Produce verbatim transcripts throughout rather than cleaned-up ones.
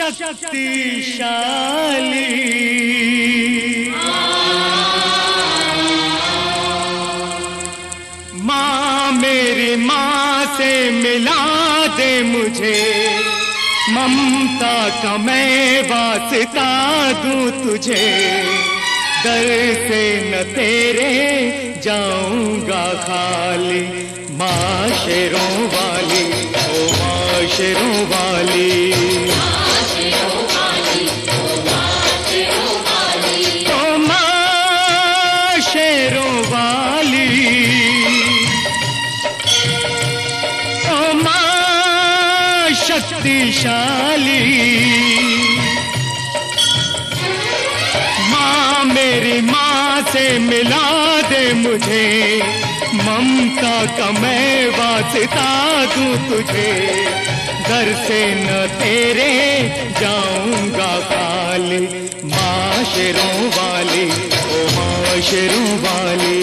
शक्तिशाली। माँ मेरी माँ से मिला दे मुझे, ममता का मैं वास्ता दूं तुझे। दर से न तेरे जाऊंगा खाली, माँ शेरों वाली, ओ माँ शेरों वाली। शक्तिशाली माँ मेरी माँ से मिला दे मुझे, ममता का मैं वास्ता दूं तुझे। दर से न तेरे जाऊंगा खाली, माँ शेरों वाली, ओ माँ शेरों वाली।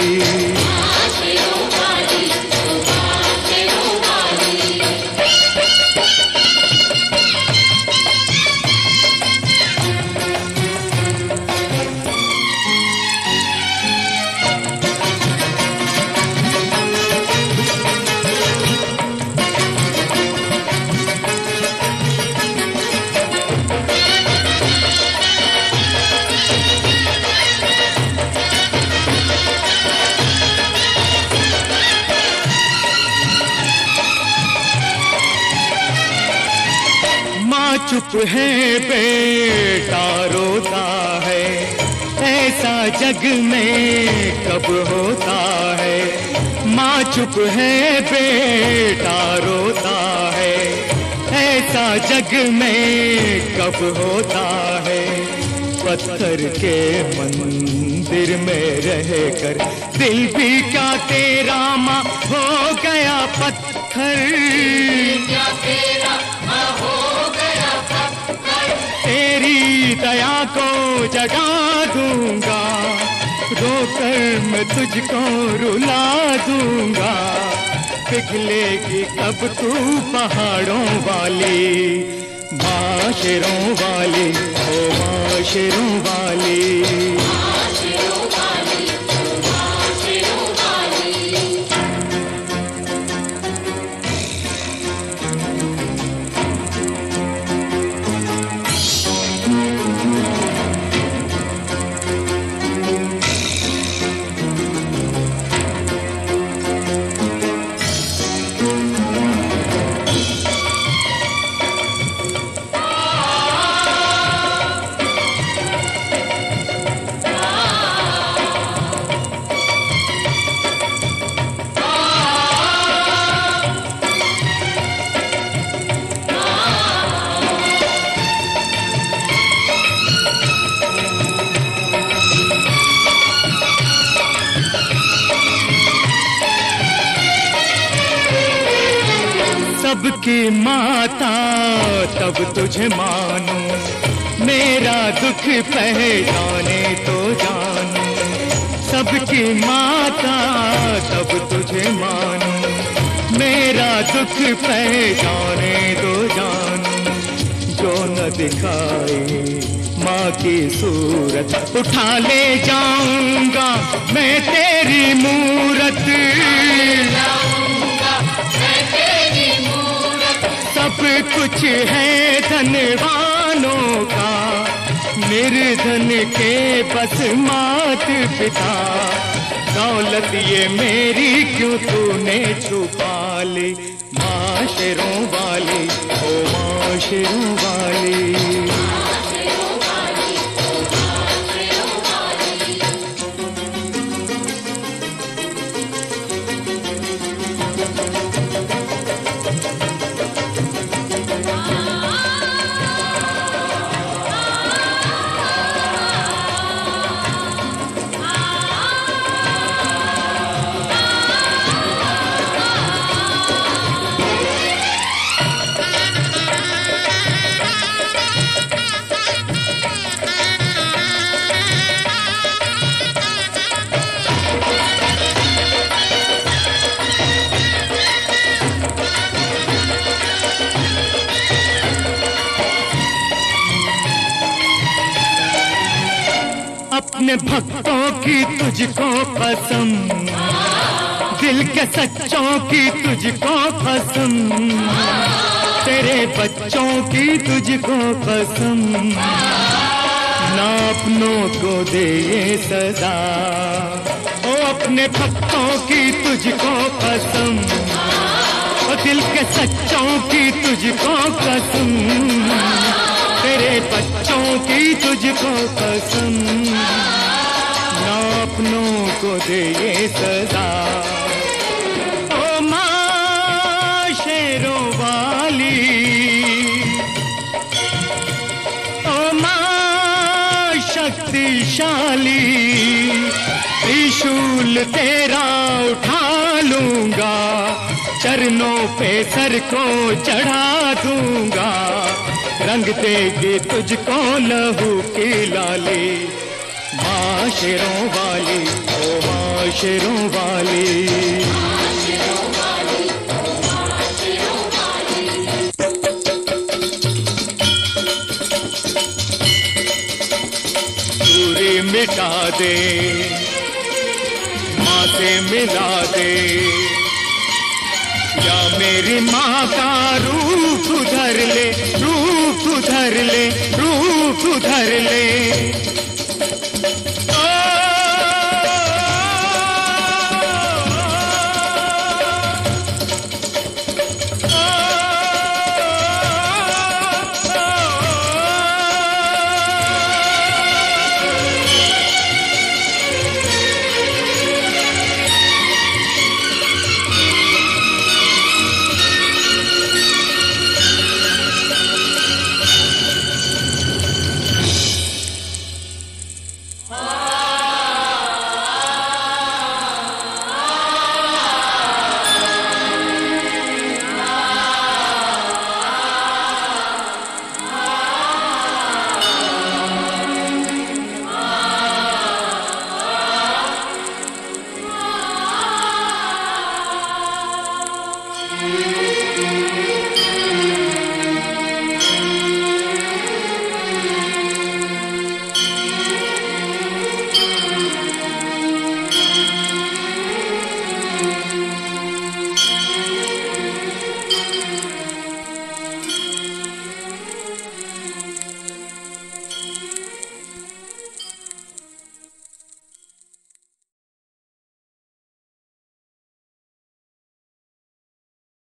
चुप है बेटा रोता है, ऐसा जग में कब होता है। माँ चुप है बेटा रोता है, ऐसा जग में कब होता है। पत्थर के मंदिर में रहकर दिल भी क्या तेरा माँ हो गया पत्थर। क्या तेरा माँ हो गया पत्थर। तेरी दया को जगा दूंगा, रोकर मैं तुझको रुला दूंगा। पिघलेगी कब तू पहाड़ों वाली, माँ शेरों वाली, ओ माँ शेरों वाली। सबकी माता तब तुझे मानूं, मेरा दुख पहचाने तो जानूं। सबकी माता तब तुझे मानूं, मेरा दुख पहचाने तो जानूं। जो न दिखाई माँ की सूरत, उठा ले जाऊंगा मैं तेरी मूरत। सब कुछ है धनवानों का, निर्धन के बस मात पिता। दौलत ये मेरी क्यों तूने छुपा ली, माँ शेरों वाली, ओ माँ शेरों वाली। अपने भक्तों की तुझको कसम, दिल के सच्चों की तुझको कसम, तेरे बच्चों की तुझको कसम, ना अपनों को दे ये सजा। ओ अपने भक्तों की तुझको कसम, ओ दिल के सच्चों की तुझको कसम, तेरे बच्चों की तुझको कसम, ना अपनों को दे ये सजा। ओ माँ शेरों वाली, ओ माँ शक्तिशाली, त्रिशूल तेरा उठा लूंगा, चरणों पे सर को चढ़ा दूंगा, रंग देगी तुझको लहू की लाली। माँ शेरों वाली, ओ माँ शेरों वाली, दूरी मिटा दे, माँ से मिला दे, या मेरी माँ का रूप धर ले, रूप धर ले, रूप धर ले।